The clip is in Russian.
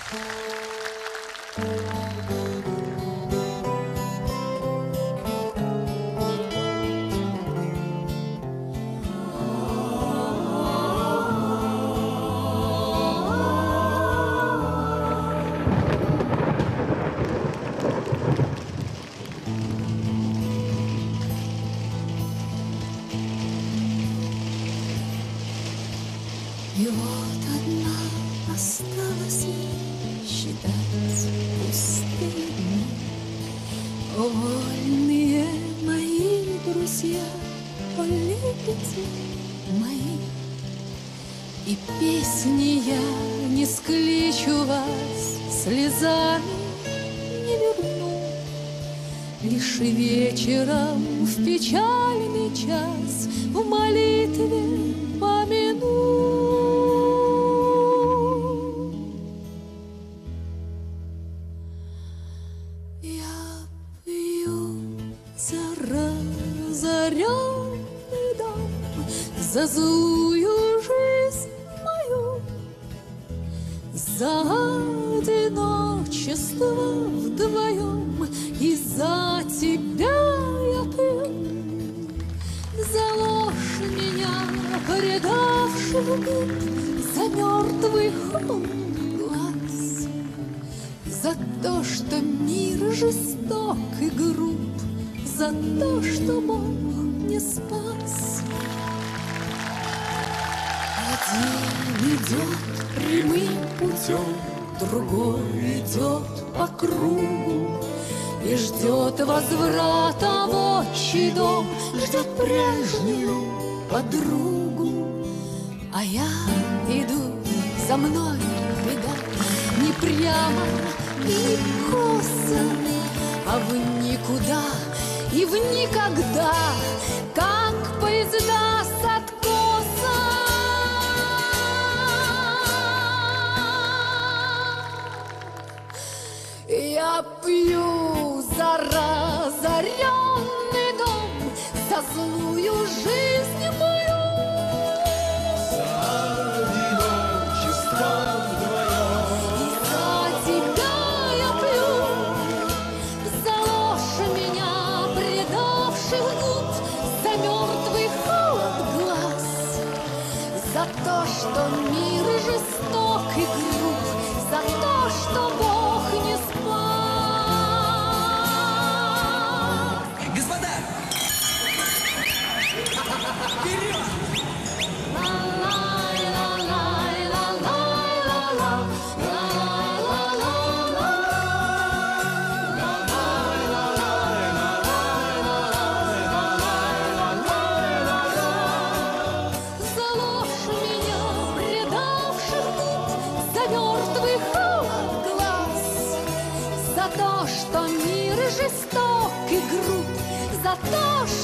И вот одна осталась считать пустые дни. О, вольные мои друзья, о, лебеди мои, и песни я не скличу вас, слезами не верну, лишь вечером в печальный час в молитве помяну. Разоренный дом, за злую жизнь мою, за одиночество вдвоем, и за тебя я пью, за ложь меня предавших губ, за мертвый холод глаз, за то, что мир жесток и груб, за то, что Бог не спас. Один идет прямым путем, другой идет по кругу и ждет возврата в отчий дом, ждет прежнюю подругу. А я иду, за мной беда, не прямо и косо, а в никуда и в никогда, как поезда с откоса. Я пью за разоренный дом, за злую жизнь мою, за одиночество вдвоем, и за тебя я пью, за ложь меня предавших губ, за мертвый холод глаз, за то, что мир жесток и груб, за то, что Бог не спас. Господа! Вперед! За ложь меня предавших губ, за мертвый холод глаз, за то, что мир жесток и груб, за то,